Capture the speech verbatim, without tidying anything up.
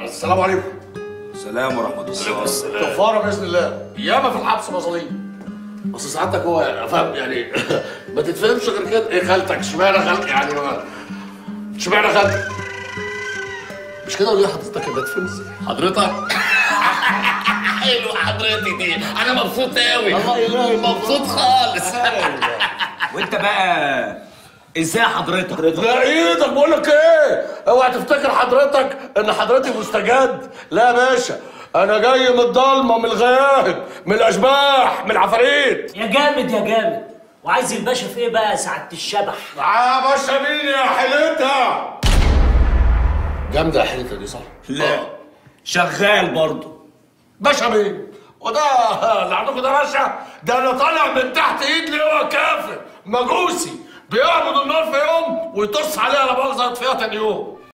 السلام عليكم. السلام ورحمة الله. السلام. كفاره باذن الله، ياما في الحبس مظاليم. بس سعادتك هو فاهم يعني ما تتفهمش غير كده. ايه خالتك؟ اشمعنى خالتك يعني؟ اشمعنى خالتك؟ مش كده وليه حضرتك يا نتفلكس؟ حضرتك؟ حلو حضرتي دي، انا مبسوط قوي. الله يلاقي مبسوط خالص. وانت بقى ازاي حضرتك؟ لا ايدك بقول لك ايه؟ اوعى تفتكر حضرتك ان حضرتي مستجد. لا يا باشا، انا جاي من الضلمه، من الغياهب، من الاشباح، من العفاريت. يا جامد يا جامد. وعايز الباشا في ايه بقى يا سعاده الشبح؟ يا باشا مين يا حيلتها؟ جامده يا حيلتها دي صح؟ لا شغال برضه. باشا مين؟ وده اللي عندكم ده باشا؟ ده انا طالع من تحت ايد لواء كافر مجوسي بيعبد النار في يوم ويطص عليها لا مؤاخذه فيها تاني يوم.